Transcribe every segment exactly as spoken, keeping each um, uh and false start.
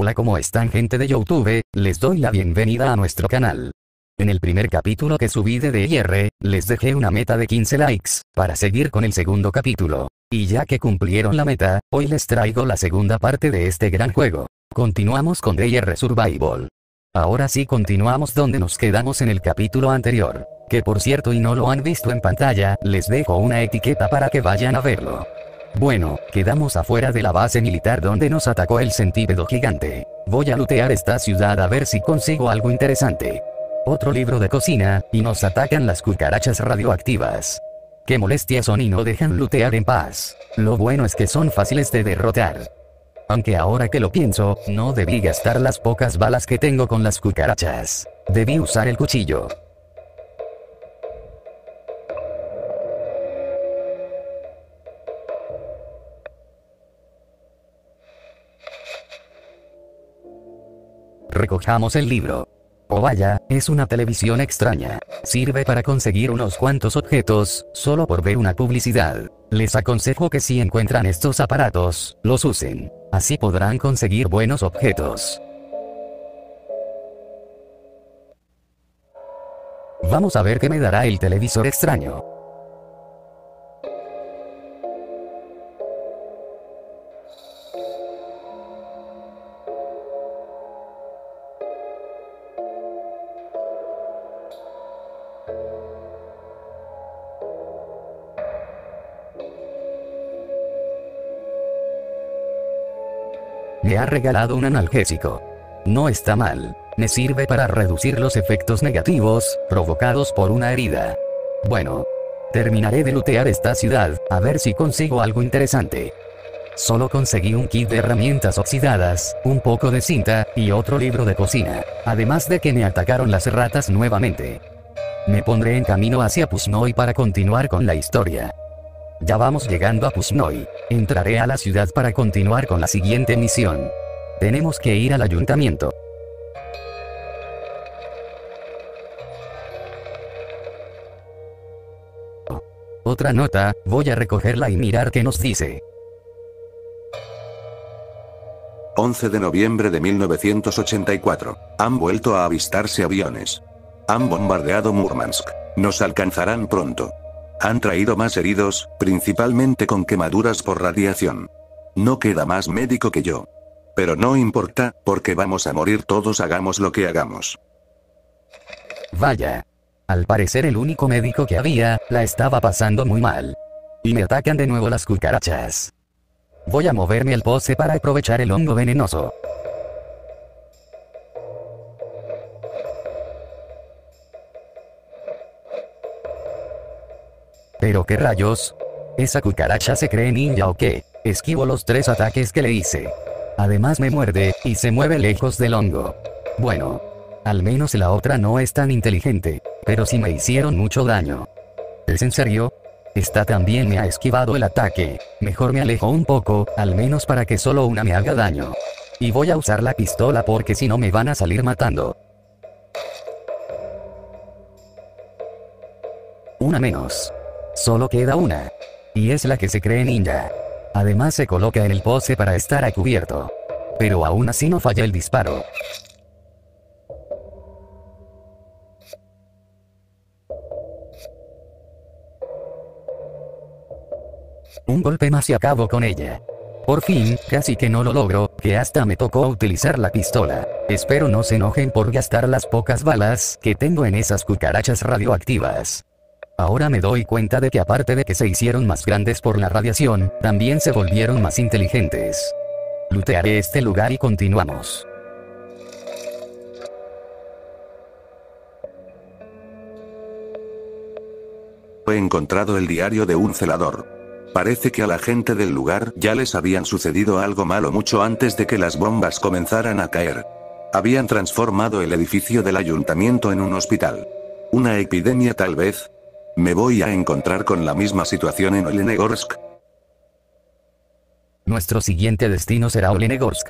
Hola, ¿cómo están, gente de YouTube? Les doy la bienvenida a nuestro canal. En el primer capítulo que subí de D y R, les dejé una meta de quince likes, para seguir con el segundo capítulo. Y ya que cumplieron la meta, hoy les traigo la segunda parte de este gran juego. Continuamos con D y R Survival. Ahora sí, continuamos donde nos quedamos en el capítulo anterior. Que por cierto, y no lo han visto en pantalla, les dejo una etiqueta para que vayan a verlo. Bueno, quedamos afuera de la base militar donde nos atacó el centípedo gigante. Voy a lootear esta ciudad a ver si consigo algo interesante. Otro libro de cocina, y nos atacan las cucarachas radioactivas. Qué molestias son y no dejan lootear en paz. Lo bueno es que son fáciles de derrotar. Aunque ahora que lo pienso, no debí gastar las pocas balas que tengo con las cucarachas. Debí usar el cuchillo. Recojamos el libro. Oh vaya, es una televisión extraña. Sirve para conseguir unos cuantos objetos, solo por ver una publicidad. Les aconsejo que si encuentran estos aparatos, los usen. Así podrán conseguir buenos objetos. Vamos a ver qué me dará el televisor extraño. Me ha regalado un analgésico. No está mal. Me sirve para reducir los efectos negativos, provocados por una herida. Bueno. Terminaré de lootear esta ciudad, a ver si consigo algo interesante. Solo conseguí un kit de herramientas oxidadas, un poco de cinta, y otro libro de cocina. Además de que me atacaron las ratas nuevamente. Me pondré en camino hacia Pusnoy para continuar con la historia. Ya vamos llegando a Pusnoy. Entraré a la ciudad para continuar con la siguiente misión. Tenemos que ir al ayuntamiento. Otra nota, voy a recogerla y mirar qué nos dice. once de noviembre de mil novecientos ochenta y cuatro. Han vuelto a avistarse aviones. Han bombardeado Murmansk. Nos alcanzarán pronto. Han traído más heridos, principalmente con quemaduras por radiación. No queda más médico que yo. Pero no importa, porque vamos a morir todos, hagamos lo que hagamos. Vaya. Al parecer el único médico que había, la estaba pasando muy mal. Y me atacan de nuevo las cucarachas. Voy a moverme al poste para aprovechar el hongo venenoso. ¿Pero qué rayos? ¿Esa cucaracha se cree ninja o qué? Esquivo los tres ataques que le hice. Además me muerde, y se mueve lejos del hongo. Bueno. Al menos la otra no es tan inteligente. Pero sí me hicieron mucho daño. ¿Es en serio? Esta también me ha esquivado el ataque. Mejor me alejo un poco, al menos para que solo una me haga daño. Y voy a usar la pistola porque si no me van a salir matando. Una menos. Solo queda una. Y es la que se cree ninja. Además se coloca en el poste para estar a cubierto. Pero aún así no falla el disparo. Un golpe más y acabo con ella. Por fin, casi que no lo logro, que hasta me tocó utilizar la pistola. Espero no se enojen por gastar las pocas balas que tengo en esas cucarachas radioactivas. Ahora me doy cuenta de que aparte de que se hicieron más grandes por la radiación, también se volvieron más inteligentes. Lootearé este lugar y continuamos. He encontrado el diario de un celador. Parece que a la gente del lugar ya les habían sucedido algo malo mucho antes de que las bombas comenzaran a caer. Habían transformado el edificio del ayuntamiento en un hospital. Una epidemia tal vez. ¿Me voy a encontrar con la misma situación en Olenegorsk? Nuestro siguiente destino será Olenegorsk.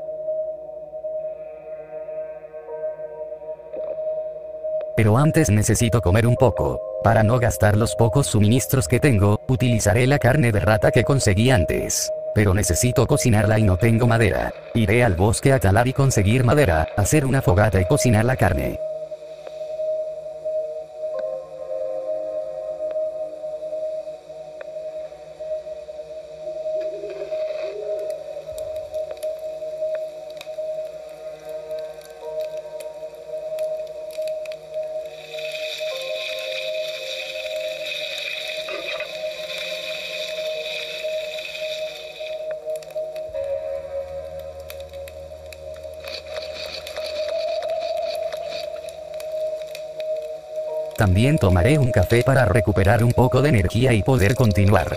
Pero antes necesito comer un poco. Para no gastar los pocos suministros que tengo, utilizaré la carne de rata que conseguí antes. Pero necesito cocinarla y no tengo madera. Iré al bosque a talar y conseguir madera, hacer una fogata y cocinar la carne. También tomaré un café para recuperar un poco de energía y poder continuar.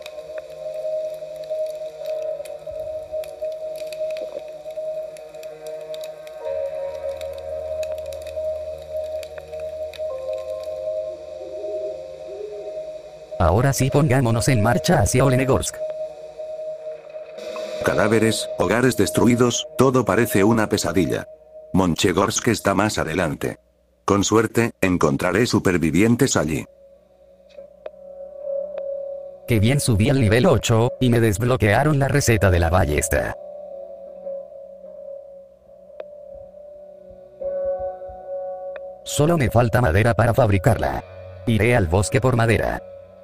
Ahora sí, pongámonos en marcha hacia Olenegorsk. Cadáveres, hogares destruidos, todo parece una pesadilla. Monchegorsk está más adelante. Con suerte, encontraré supervivientes allí. Que bien, subí al nivel ocho, y me desbloquearon la receta de la ballesta. Solo me falta madera para fabricarla. Iré al bosque por madera.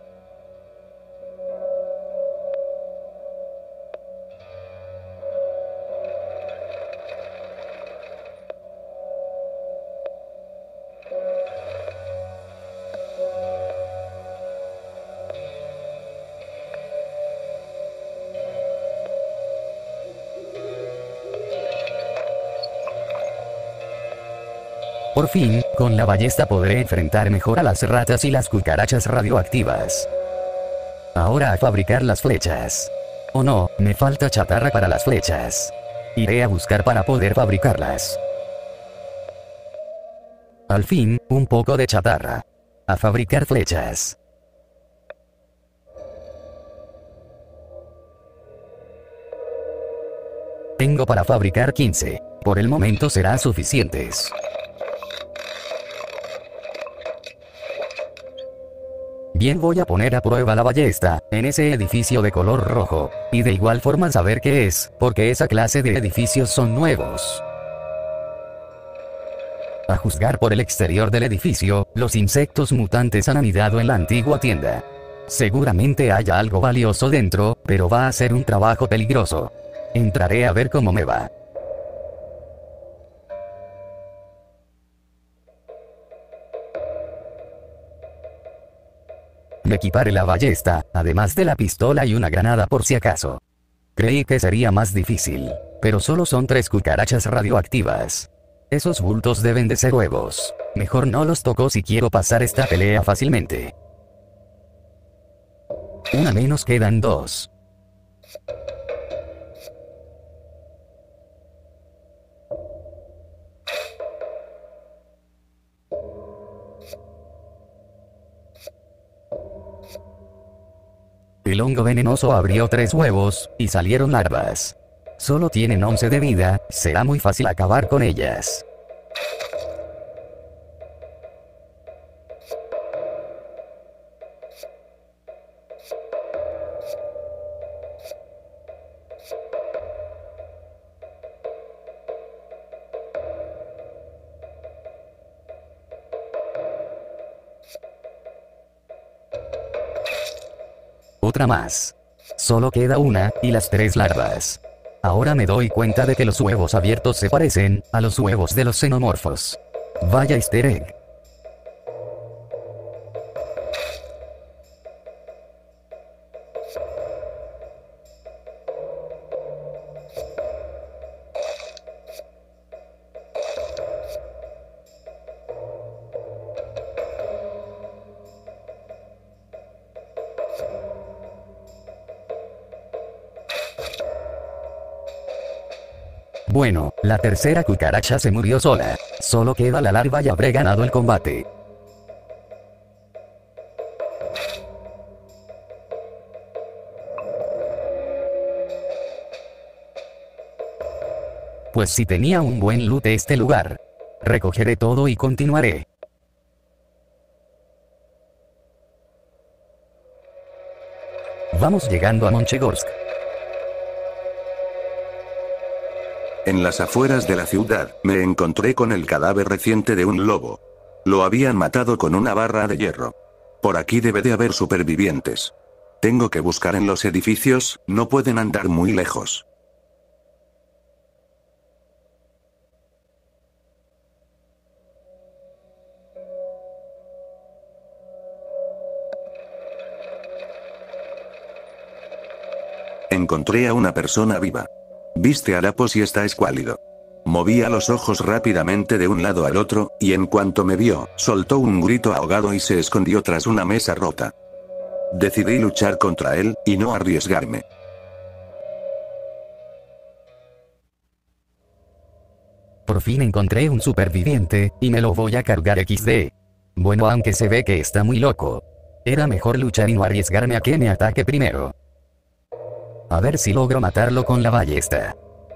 Por fin, con la ballesta podré enfrentar mejor a las ratas y las cucarachas radioactivas. Ahora a fabricar las flechas. Oh no, me falta chatarra para las flechas. Iré a buscar para poder fabricarlas. Al fin, un poco de chatarra. A fabricar flechas. Tengo para fabricar quince. Por el momento será suficientes. Bien, voy a poner a prueba la ballesta, en ese edificio de color rojo, y de igual forma saber qué es, porque esa clase de edificios son nuevos. A juzgar por el exterior del edificio, los insectos mutantes han anidado en la antigua tienda. Seguramente haya algo valioso dentro, pero va a ser un trabajo peligroso. Entraré a ver cómo me va. Me equiparé la ballesta, además de la pistola y una granada por si acaso. Creí que sería más difícil, pero solo son tres cucarachas radioactivas. Esos bultos deben de ser huevos. Mejor no los toco si quiero pasar esta pelea fácilmente. Una menos, quedan dos. El hongo venenoso abrió tres huevos, y salieron larvas. Solo tienen once de vida, será muy fácil acabar con ellas. Otra más. Solo queda una, y las tres larvas. Ahora me doy cuenta de que los huevos abiertos se parecen a los huevos de los xenomorfos. Vaya easter egg. Bueno, la tercera cucaracha se murió sola. Solo queda la larva y habré ganado el combate. Pues si tenía un buen loot este lugar. Recogeré todo y continuaré. Vamos llegando a Monchegorsk. En las afueras de la ciudad, me encontré con el cadáver reciente de un lobo. Lo habían matado con una barra de hierro. Por aquí debe de haber supervivientes. Tengo que buscar en los edificios, no pueden andar muy lejos. Encontré a una persona viva. Viste harapos y está escuálido. Movía los ojos rápidamente de un lado al otro, y en cuanto me vio, soltó un grito ahogado y se escondió tras una mesa rota. Decidí luchar contra él, y no arriesgarme. Por fin encontré un superviviente, y me lo voy a cargar equis de. Bueno, aunque se ve que está muy loco. Era mejor luchar y no arriesgarme a que me ataque primero. A ver si logro matarlo con la ballesta.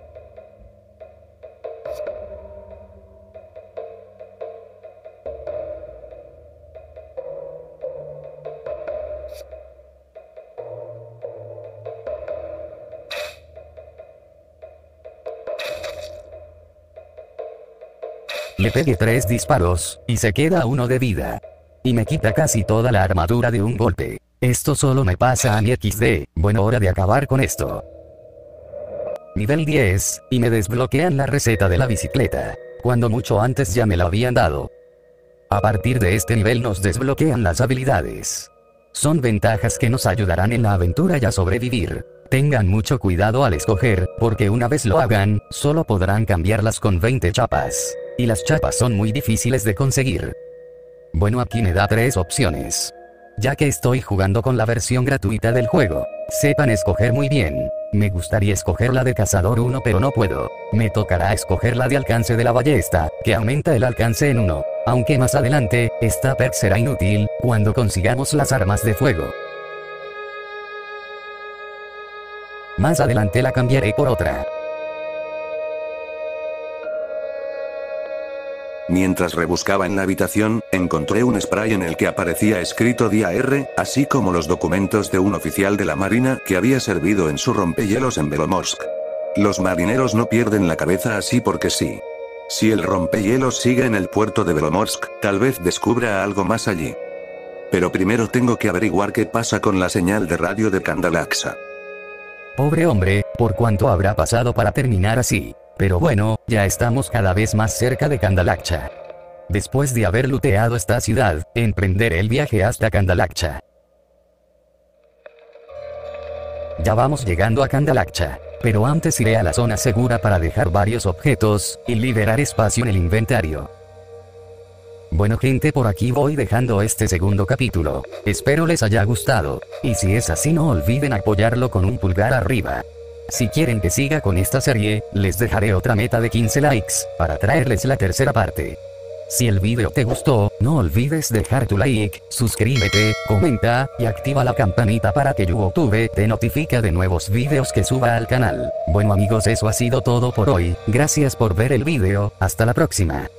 Le pegué tres disparos, y se queda uno de vida. Y me quita casi toda la armadura de un golpe. Esto solo me pasa a mi equis de, bueno, hora de acabar con esto. Nivel diez, y me desbloquean la receta de la bicicleta. Cuando mucho antes ya me la habían dado. A partir de este nivel nos desbloquean las habilidades. Son ventajas que nos ayudarán en la aventura y a sobrevivir. Tengan mucho cuidado al escoger, porque una vez lo hagan, solo podrán cambiarlas con veinte chapas. Y las chapas son muy difíciles de conseguir. Bueno, aquí me da tres opciones. Ya que estoy jugando con la versión gratuita del juego, sepan escoger muy bien. Me gustaría escoger la de Cazador uno pero no puedo. Me tocará escoger la de alcance de la ballesta, que aumenta el alcance en uno. Aunque más adelante, esta perk será inútil, cuando consigamos las armas de fuego. Más adelante la cambiaré por otra. Mientras rebuscaba en la habitación, encontré un spray en el que aparecía escrito D I A R, así como los documentos de un oficial de la marina que había servido en su rompehielos en Belomorsk. Los marineros no pierden la cabeza así porque sí. Si el rompehielos sigue en el puerto de Belomorsk, tal vez descubra algo más allí. Pero primero tengo que averiguar qué pasa con la señal de radio de Kandalaksha. Pobre hombre, por cuánto habrá pasado para terminar así. Pero bueno, ya estamos cada vez más cerca de Kandalaksha. Después de haber looteado esta ciudad, emprenderé el viaje hasta Kandalaksha. Ya vamos llegando a Kandalaksha, pero antes iré a la zona segura para dejar varios objetos, y liberar espacio en el inventario. Bueno gente, por aquí voy dejando este segundo capítulo. Espero les haya gustado, y si es así no olviden apoyarlo con un pulgar arriba. Si quieren que siga con esta serie, les dejaré otra meta de quince likes, para traerles la tercera parte. Si el video te gustó, no olvides dejar tu like, suscríbete, comenta, y activa la campanita para que YouTube te notifique de nuevos videos que suba al canal. Bueno amigos, eso ha sido todo por hoy, gracias por ver el video, hasta la próxima.